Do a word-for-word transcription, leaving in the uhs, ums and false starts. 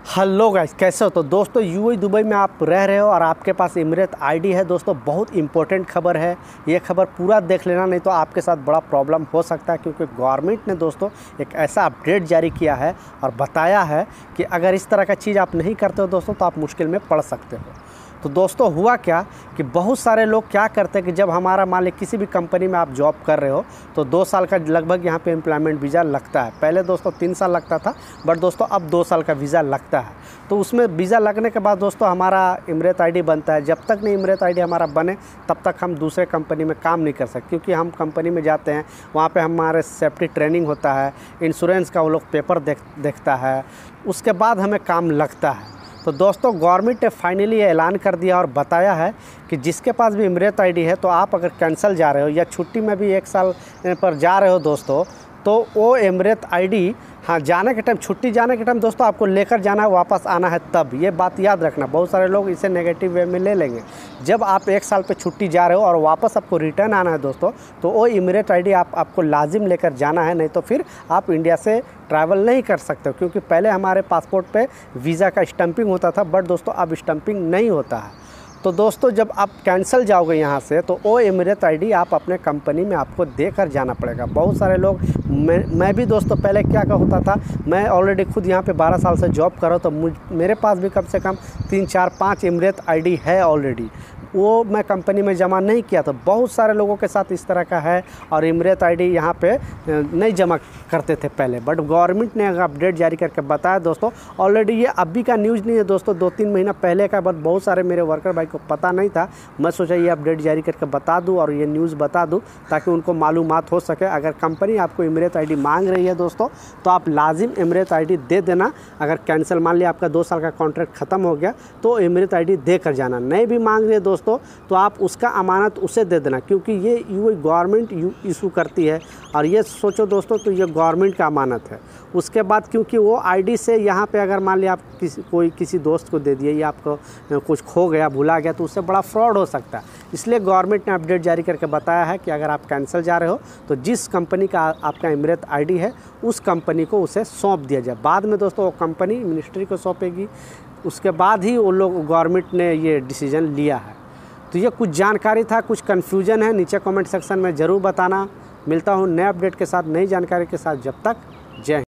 Hello guys, कैसे हो? तो दोस्तों यूएई दुबई में आप रह रहे हो और आपके पास इमरेत आईडी है। दोस्तों बहुत इंपॉर्टेंट खबर है, ये खबर पूरा देख लेना, नहीं तो आपके साथ बड़ा प्रॉब्लम हो सकता है। क्योंकि गवर्नमेंट ने दोस्तों एक ऐसा अपडेट जारी किया है और बताया है कि अगर इस तरह का चीज़ आप नहीं करते हो दोस्तों तो आप मुश्किल में पड़ सकते हो। तो दोस्तों हुआ क्या कि बहुत सारे लोग क्या करते हैं कि जब हमारा मान लीजिए किसी भी कंपनी में आप जॉब कर रहे हो तो दो साल का लगभग यहाँ पे एम्प्लॉयमेंट वीज़ा लगता है। पहले दोस्तों तीन साल लगता था, बट दोस्तों अब दो साल का वीज़ा लगता है। तो उसमें वीज़ा लगने के बाद दोस्तों हमारा इमरेत आईडी बनता है। जब तक नहीं इमरेत आईडी हमारा बने तब तक हम दूसरे कंपनी में काम नहीं कर सकते, क्योंकि हम कंपनी में जाते हैं, वहाँ पे हमारे सेफ्टी ट्रेनिंग होता है, इंश्योरेंस का वो लोग पेपर देख देखता है, उसके बाद हमें काम लगता है। तो दोस्तों गवर्नमेंट ने फाइनली ऐलान कर दिया और बताया है कि जिसके पास भी इमरेत आईडी है, तो आप अगर कैंसल जा रहे हो या छुट्टी में भी एक साल पर जा रहे हो दोस्तों, तो वो इमरेत आईडी हाँ जाने के टाइम, छुट्टी जाने के टाइम दोस्तों आपको लेकर जाना है, वापस आना है तब। ये बात याद रखना, बहुत सारे लोग इसे नेगेटिव वे में ले लेंगे। जब आप एक साल पे छुट्टी जा रहे हो और वापस आपको रिटर्न आना है दोस्तों, तो वो इमरेत आईडी आप आपको लाजिम लेकर जाना है, नहीं तो फिर आप इंडिया से ट्रैवल नहीं कर सकते हो। क्योंकि पहले हमारे पासपोर्ट पे वीज़ा का स्टैंपिंग होता था, बट दोस्तों अब स्टैंपिंग नहीं होता है। तो दोस्तों जब आप कैंसिल जाओगे यहाँ से, तो वो इमरेत आईडी आप अपने कंपनी में आपको देकर जाना पड़ेगा। बहुत सारे लोग, मैं मैं भी दोस्तों पहले क्या क्या होता था, मैं ऑलरेडी खुद यहाँ पे बारह साल से जॉब कर रहा हूँ, तो मुझ मेरे पास भी कम से कम तीन चार पाँच इमरेत आईडी है ऑलरेडी। वो मैं कंपनी में जमा नहीं किया था। बहुत सारे लोगों के साथ इस तरह का है और इमरेत आईडी यहाँ पे नहीं जमा करते थे पहले, बट गवर्नमेंट ने अपडेट जारी करके बताया दोस्तों। ऑलरेडी ये अभी का न्यूज़ नहीं है दोस्तों, दो तीन महीना पहले का, बट बहुत सारे मेरे वर्कर भाई को पता नहीं था। मैं सोचा ये अपडेट जारी करके बता दूँ और ये न्यूज़ बता दूँ ताकि उनको मालूमात हो सके। अगर कंपनी आपको इमरेत आईडी मांग रही है दोस्तों, तो आप लाजिम इमरेत आईडी दे देना। अगर कैंसिल, मान लिया आपका दो साल का कॉन्ट्रैक्ट ख़त्म हो गया, तो इमरेत आईडी दे कर जाना। नहीं भी मांग रही है दोस्तों, तो आप उसका अमानत उसे दे देना, क्योंकि ये यूएई गवर्नमेंट इशू करती है। और ये सोचो दोस्तों, तो ये गवर्नमेंट का अमानत है। उसके बाद क्योंकि वो आईडी से यहाँ पे अगर मान लिया आप किसी कोई किसी दोस्त को दे दिए या आपको कुछ खो गया, भुला गया, तो उससे बड़ा फ्रॉड हो सकता है। इसलिए गवर्नमेंट ने अपडेट जारी करके बताया है कि अगर आप कैंसिल जा रहे हो, तो जिस कंपनी का आपका इमरेत आईडी है उस कंपनी को उसे सौंप दिया जाए। बाद में दोस्तों वो कंपनी मिनिस्ट्री को सौंपेगी, उसके बाद ही वो लोग, गवर्नमेंट ने ये डिसीजन लिया है। तो ये कुछ जानकारी था, कुछ कन्फ्यूजन है, नीचे कमेंट सेक्शन में ज़रूर बताना। मिलता हूँ नए अपडेट के साथ, नई जानकारी के साथ। जब तक जय हिंद।